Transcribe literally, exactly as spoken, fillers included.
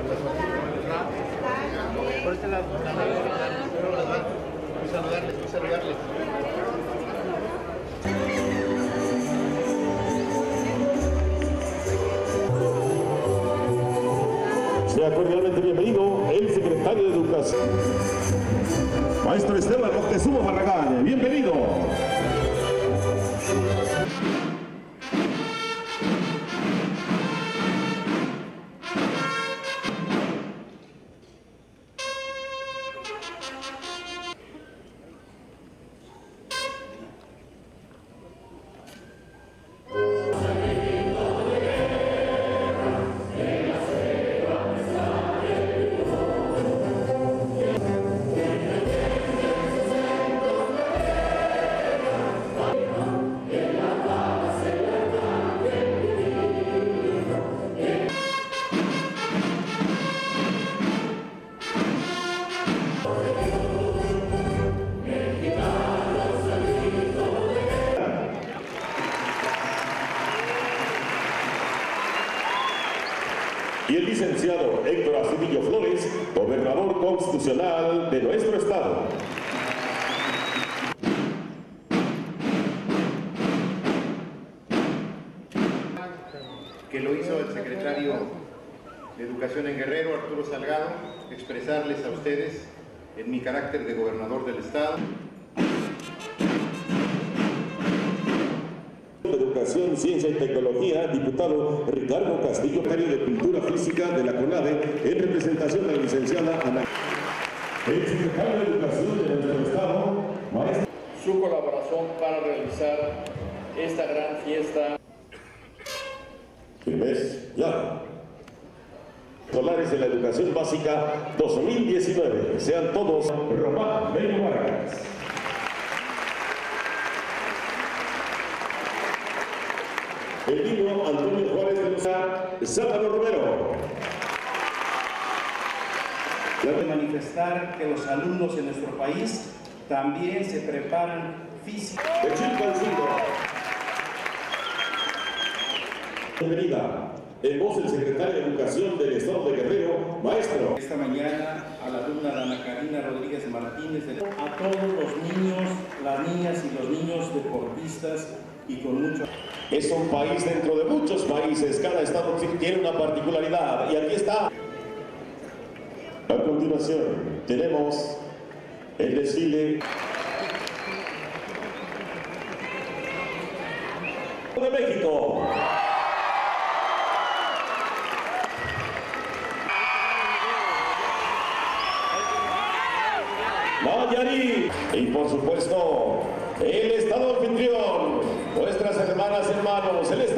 Por este lado. Voy a saludarles, voy a saludarles. Sea cordialmente bienvenido el secretario de Educación, maestro Esteban Moctezuma Barragán. Bienvenido. Y el licenciado Héctor Astudillo Flores, gobernador constitucional de nuestro estado. Que lo hizo el secretario de Educación en Guerrero, Arturo Salgado, expresarles a ustedes en mi carácter de gobernador del estado. Educación, Ciencia y Tecnología, diputado Ricardo Castillo, secretario de Cultura Física de la CONADE, en representación de la licenciada Ana. El secretario de Educación de nuestro estado, maestro. Su colaboración para realizar esta gran fiesta. Firmes, ya. Escolares de la Educación Básica dos mil diecinueve. Sean todos Román Bello Vargas. El niño Antonio Juárez de Lozada, Sábalo Romero. Quiero manifestar que los alumnos en nuestro país también se preparan físicamente. De Chilpancingo. Bienvenida. En voz del secretario de Educación del Estado de Guerrero, maestro. Esta mañana a la alumna Ana Karina Rodríguez Martínez, a todos los niños, las niñas y los niños deportistas y con mucho... Es un país dentro de muchos países, cada estado tiene una particularidad y aquí está. A continuación tenemos el desfile de México. Nayarit y por supuesto el estado anfitrión, nuestras hermanas, hermanos, el estado